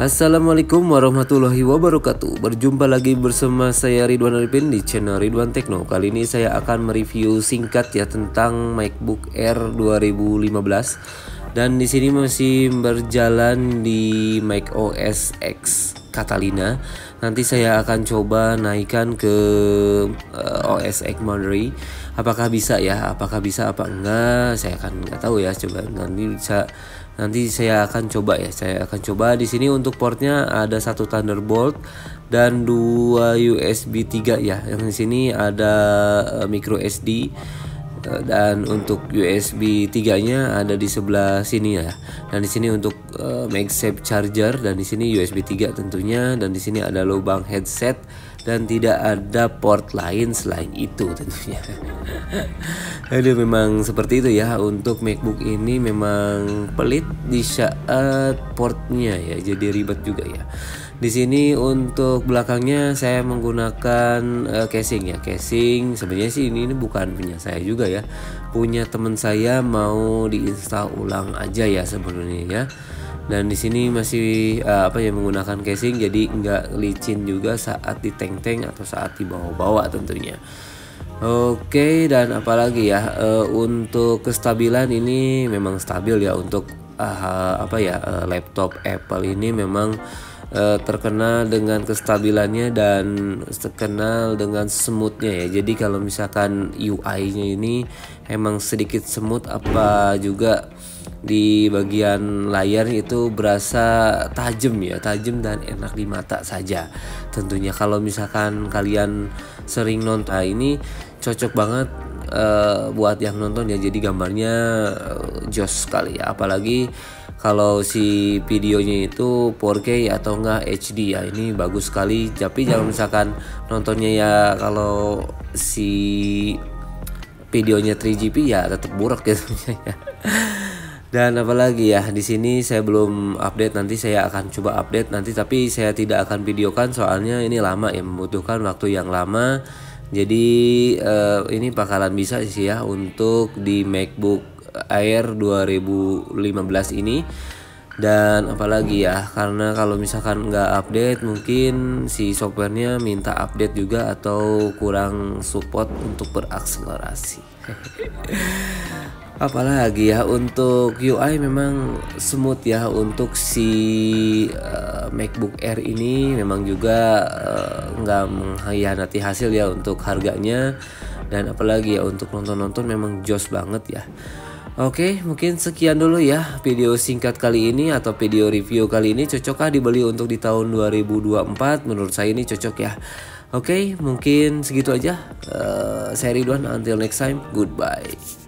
Assalamualaikum warahmatullahi wabarakatuh. Berjumpa lagi bersama saya Ridwan Arifin di channel Ridwan Tekno. Kali ini saya akan mereview singkat ya tentang MacBook Air 2015. Dan di sini masih berjalan di macOS X Catalina. Nanti saya akan coba naikkan ke OS X Monterey. Apakah bisa ya? Apakah bisa apa enggak? Saya akan nggak tahu ya. Coba nanti saya akan coba ya. Saya akan coba di sini untuk portnya ada satu Thunderbolt dan dua USB 3 ya. Yang di sini ada micro SD. Dan untuk USB 3-nya ada di sebelah sini ya. Dan di sini untuk MagSafe charger, dan di sini USB 3 tentunya, dan di sini ada lubang headset dan tidak ada port lain selain itu tentunya. Aduh, memang seperti itu ya. Untuk MacBook ini memang pelit di saat portnya ya, jadi ribet juga ya. Di sini untuk belakangnya saya menggunakan casing ya. Casing sebenarnya sih ini bukan punya saya juga ya. Punya teman saya, mau diinstal ulang aja ya sebenarnya ya. Dan di sini masih menggunakan casing, jadi nggak licin juga saat di tank atau saat dibawa-bawa tentunya. Oke, dan apalagi ya, untuk kestabilan ini memang stabil ya. Untuk laptop Apple ini memang terkenal dengan kestabilannya dan terkenal dengan smoothnya ya. Jadi kalau misalkan UI-nya ini emang sedikit smooth, apa juga di bagian layar itu berasa tajam ya, tajam dan enak di mata saja. Tentunya kalau misalkan kalian sering nonton, ini cocok banget buat yang nonton ya. Jadi gambarnya jos sekali ya, apalagi kalau si videonya itu 4K atau enggak HD ya, ini bagus sekali. Tapi jangan misalkan nontonnya ya, kalau si videonya 3GP ya tetap buruk gitu ya. Dan apalagi ya, di sini saya belum update, nanti saya akan coba update nanti, tapi saya tidak akan videokan soalnya ini lama ya, membutuhkan waktu yang lama. Jadi ini bakalan bisa sih ya untuk di MacBook Air 2015 ini. Dan apalagi ya, karena kalau misalkan nggak update mungkin si softwarenya minta update juga atau kurang support untuk berakselerasi. Apalagi ya, untuk UI memang smooth ya. Untuk si MacBook Air ini memang juga nggak mengkhianati hasil ya untuk harganya. Dan apalagi ya, untuk nonton memang jos banget ya. Oke, mungkin sekian dulu ya video singkat kali ini atau video review kali ini. Cocokkah dibeli untuk di tahun 2024? Menurut saya ini cocok ya. Oke, mungkin segitu aja. Saya Ridwan, until next time, goodbye.